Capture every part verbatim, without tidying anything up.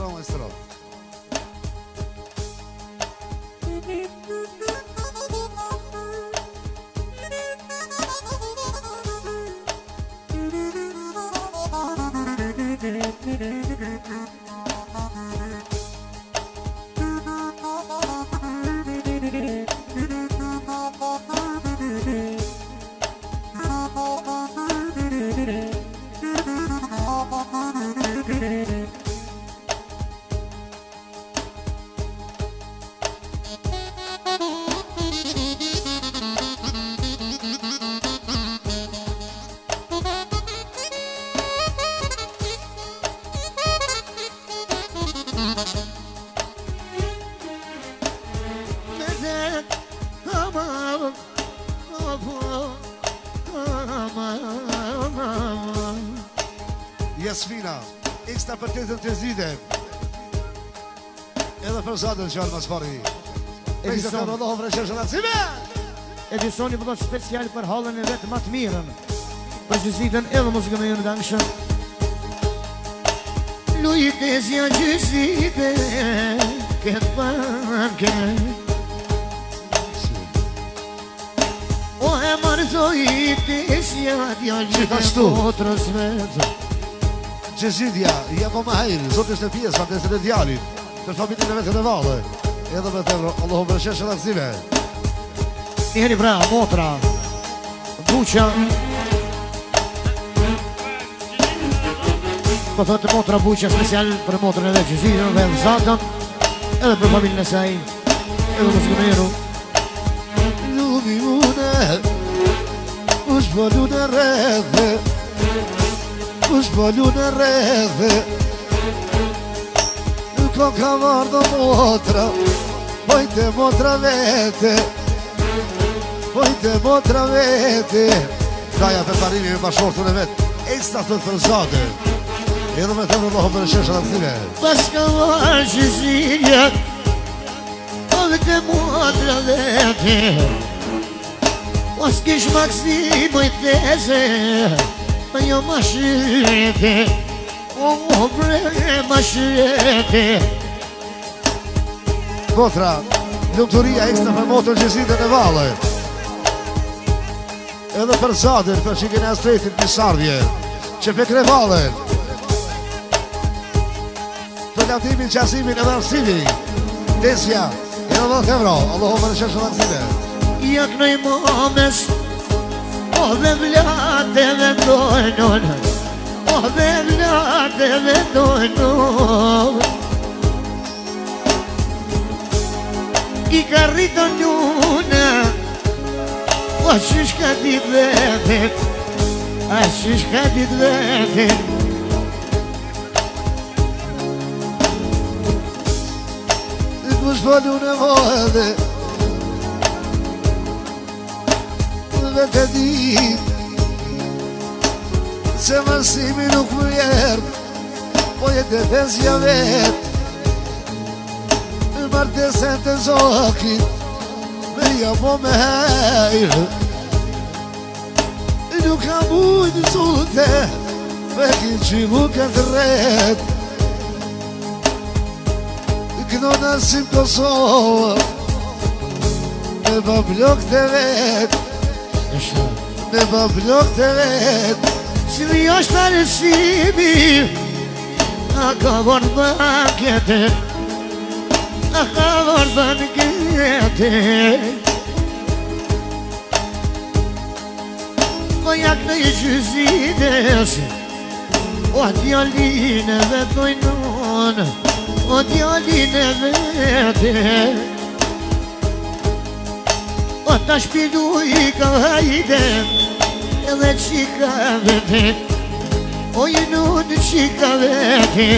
Bravo maestro. Jasmina, ekstra për të të zide. Edhe për zadën që alë mas pari. Edison Allah vreqesh në cime. Edisoni pëllot special për halën e vetë matë mirën. Për gjëzitën edhe muzikën e jënë dangëshën. Lujtesja gjëzite, këtë parke. O e martojtesja djallë e motrës vetë. Gjëzidja, jako ma hajrë, zotë është e pjesë, fatesën e djallit, të familjen e vetën e valë, edhe me tërë, Allahu vërëshesh e lakëzime. Njëri pra, motra, buqa, po thotë motra buqa special për motrën edhe Gjëzidjën dhe Zatën, edhe për familjen e saj, edhe muzikën e jeru. Lumi une, ush bëllu në redhe, ush bëllu në redhe, ko ka vardo motra, pojte motra vete, pojte motra vete. Daja për parimi me bashkërtën e vetë, ekstra të të rëzade, edhe me të më Allahu për sheshe në këtime. Paska varë Gjëzidja, pojte motra vete, pas kish maksi pojtese, ma jo ma shrete, o bre ma shrete. Motra, lumëturia ekstra për motrën Gjëzidën e valë, edhe për zadën, për qikin e astretit në sardje, që pekre valën, për latimin, qasimin edhe arsimi, desja, edhe dhe të evro, Allahu për sheshë dhe nëzime. Jak në i mames, o dhe vlate dhe dojnon, o dhe vlate dhe dojnon, i ka rriton njuna, o shush ka dit vetet, a shush ka dit vetet. Kush falu në vade, vetë e dit, se mërsimi nuk më jert, po jetë e tezja vet, martesen të zokit, me ja po me hejrë, nuk ka mujtë zute, me kin që mu këtë ret, këno nasim Kosovë, me ba blok të vet, me ba blok të vet, si mi është të resimi, a ka vorë bankete, a ka vorë bankete. Po jak në i Gjëzides, o djallin e vetojnon, o djallin e vete, o ta shpilu i ka hajde, edhe qika vete, o i nun qika vete.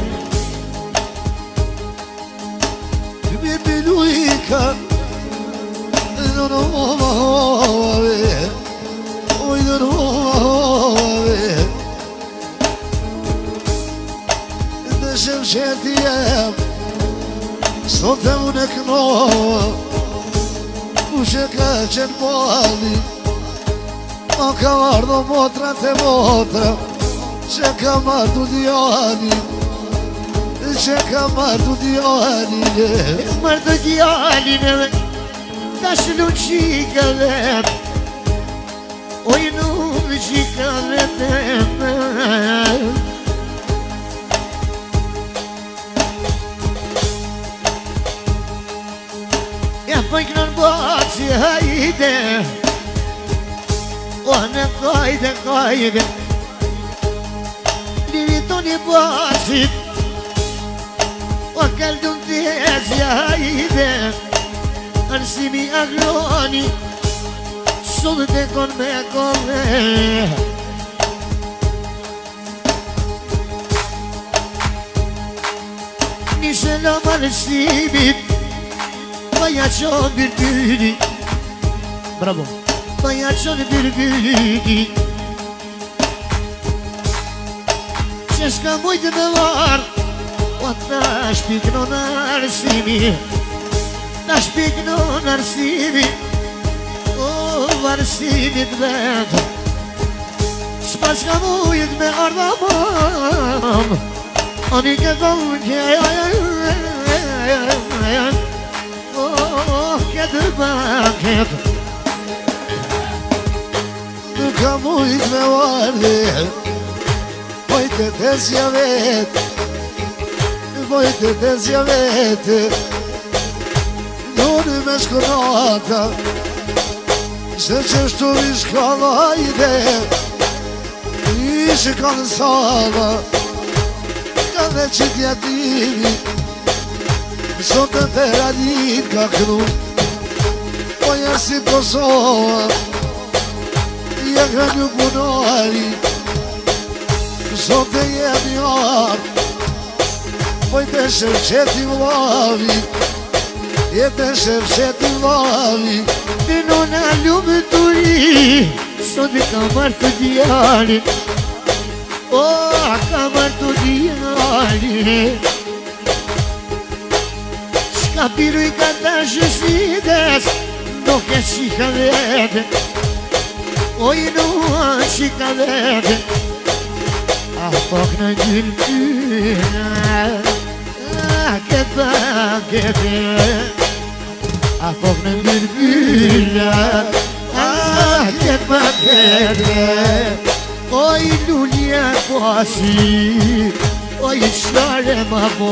Me bilu i ka, në në hova hova ve, oj në në hova hova ve, në shem qëti jem, sot e unë e kënova, kushe ka qenë mali, ma ka mardo motra të motra, që ka mardu djani, që ka martu djaline Martu djaline Ta shlu qika vet Oj nuk qika vet Ja pëjkë në baci hajde O në kajde kajde Livitoni bacit O kaldun tezja hajde Arsimi agroni Sot të kon me kone Nishe në marësimit Baja qonë birbiri Bravo Baja qonë birbiri Që shka mujtë me varë O ta shpikno në arsimi Ta shpikno në arsimi O varsimit vetë Shpa shka mujtë me ardha mam Ani ke dhëmë kje Oh, këtë paket Nuk ka mujt me vardi Vojtë të zja vet Vojtë të zja vet Noni me shkonata Se që shtu vishka lajde Ishë ka në sala Ka dhe qitja timi Sot të të radit ka kënu Po janë si Kosova Ja ka një punari Sot të jemi arë Po i të shërqeti vlavi Je të shërqeti vlavi Në në lumë të ri Sot i ka marrë të djali O, ka marrë të djali Kapiru i ka të shësides Nuk e qika vete O i nua qika vete A pok në gjyllë tyna A këtë pakete A pok në gjyllë tyna A këtë pakete O i lullja pasi O i share ma po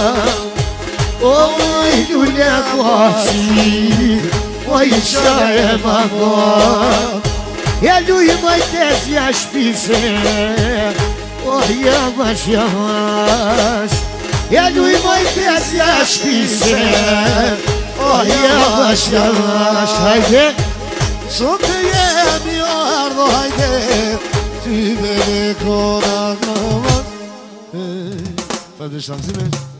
Oj, lullja kwasi Oj, share ma po Ja luj majtes ja shpise Oj, javash, javash Ja luj majtes ja shpise Oj, javash, javash Hajde Sot të jemi ardho hajde Ty me me kona kona Fa dhe shamzime